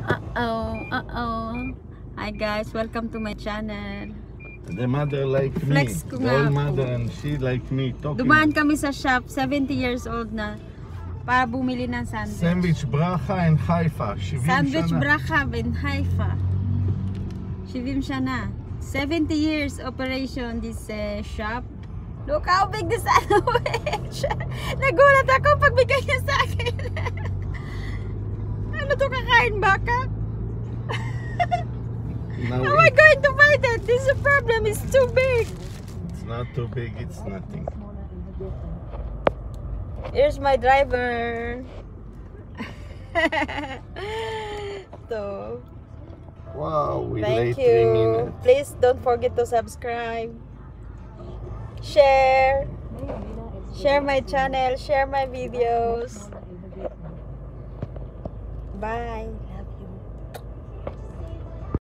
Hi guys, welcome to my channel. The mother like me. Flex ko The nga old ako. mother and she like me talking. Dumaan kami sa shop, 70 years old na, para bumili ng sandwich. Sandwich Bracha and Haifa. 70 Sandwich שנה. Bracha in Haifa. 70 shana. 70 years operation this shop. Look how big the sandwich. Nagulat ako pag bigay niya sa akin. Ano to, kakain baka? Now How am I going to find it? This problem is too big. it's not too big, it's nothing. Here's my driver. So, Wow, we thank late 3 you. minutes. Please don't forget to subscribe. Share. Share my channel. Share my videos. Bye.